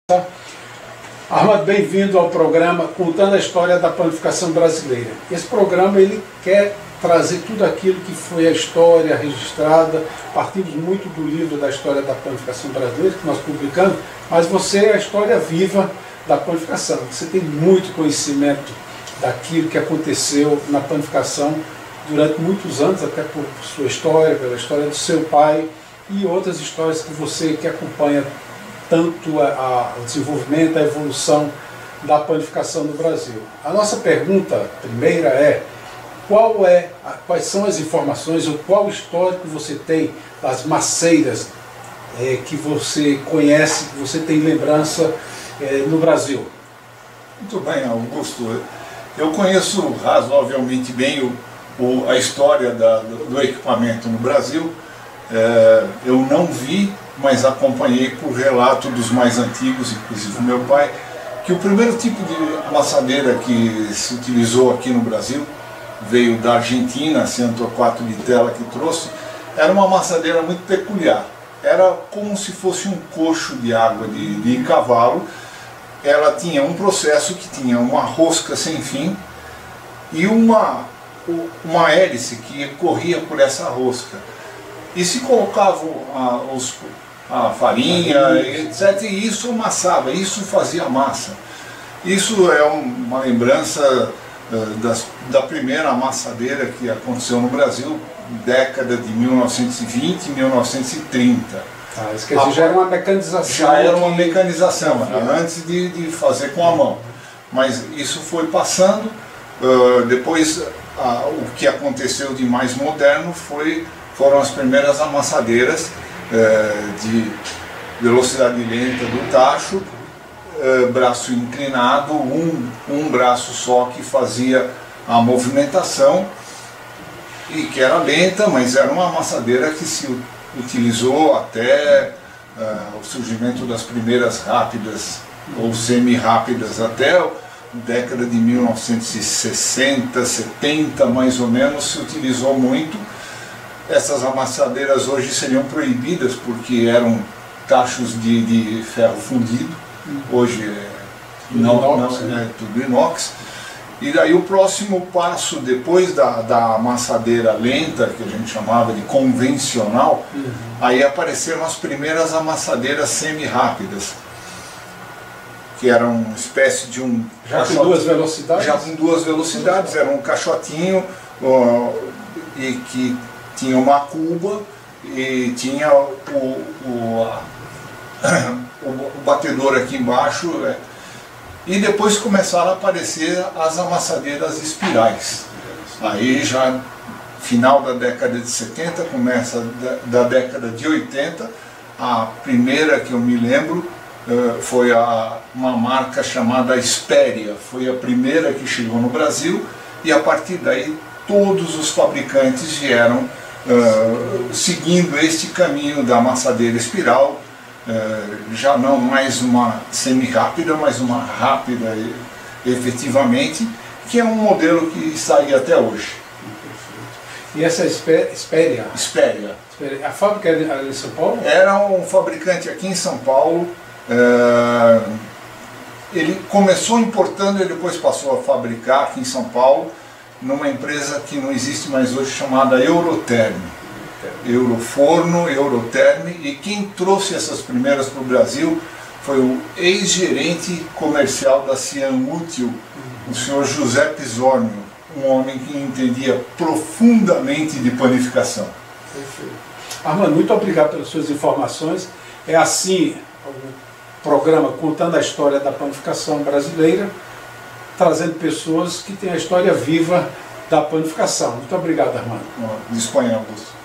Armando, bem-vindo ao programa Contando a História da Panificação Brasileira. Esse programa ele quer trazer tudo aquilo que foi a história registrada. Partimos muito do livro da história da panificação brasileira que nós publicamos, mas você é a história viva da panificação. Você tem muito conhecimento daquilo que aconteceu na panificação durante muitos anos, até por sua história, pela história do seu pai e outras histórias que você que acompanha tanto o desenvolvimento, a evolução da panificação no Brasil. A nossa pergunta primeira é: quais são as informações ou qual histórico você tem das maceiras que você conhece, que você tem lembrança no Brasil? Muito bem, Augusto. Eu conheço razoavelmente bem a história do equipamento no Brasil. Eu não vi, mas acompanhei por relato dos mais antigos, inclusive meu pai, que o primeiro tipo de amassadeira que se utilizou aqui no Brasil veio da Argentina, a Torquato Di Tella que trouxe. Era uma amassadeira muito peculiar. Era como se fosse um cocho de água de cavalo. Ela tinha um processo que tinha uma rosca sem fim e uma hélice que corria por essa rosca. E se colocavam a farinha, etc. E isso amassava, isso fazia massa. Isso é uma lembrança da primeira amassadeira que aconteceu no Brasil, década de 1920 e 1930. Isso quer dizer, já era uma mecanização. Já era uma mecanização, antes de fazer com a mão. Mas isso foi passando. Depois, o que aconteceu de mais moderno foram as primeiras amassadeiras de velocidade lenta do tacho, braço inclinado, um braço só que fazia a movimentação e que era lenta, mas era uma amassadeira que se utilizou até o surgimento das primeiras rápidas ou semi-rápidas, até a década de 1960, 70 mais ou menos, se utilizou muito. Essas amassadeiras hoje seriam proibidas porque eram tachos de ferro fundido. Hoje é tudo inox. E daí o próximo passo, depois da amassadeira lenta, que a gente chamava de convencional, aí apareceram as primeiras amassadeiras semi-rápidas, que eram uma espécie de um... Já com duas velocidades? Já com duas velocidades, era um caixotinho e que tinha uma cuba e tinha o batedor aqui embaixo. E depois começaram a aparecer as amassadeiras espirais. Aí já final da década de 70, começa da década de 80, a primeira que eu me lembro foi uma marca chamada Espéria. Foi a primeira que chegou no Brasil e a partir daí todos os fabricantes vieram seguindo este caminho da amassadeira espiral, já não mais uma semi-rápida, mas uma rápida efetivamente, que é um modelo que está aí até hoje. E essa Espéria? Espéria. A fábrica era em São Paulo? Era um fabricante aqui em São Paulo. Ele começou importando e depois passou a fabricar aqui em São Paulo, numa empresa que não existe mais hoje, chamada Euroterme. Euroforno, Euroterme, e quem trouxe essas primeiras para o Brasil foi o ex-gerente comercial da Cianútil, o senhor José Pisornio, um homem que entendia profundamente de panificação. Perfeito. Armando, muito obrigado pelas suas informações. É assim o programa Contando a História da Panificação Brasileira, trazendo pessoas que têm a história viva da panificação. Muito obrigado, Armando. Disponha, Augusto.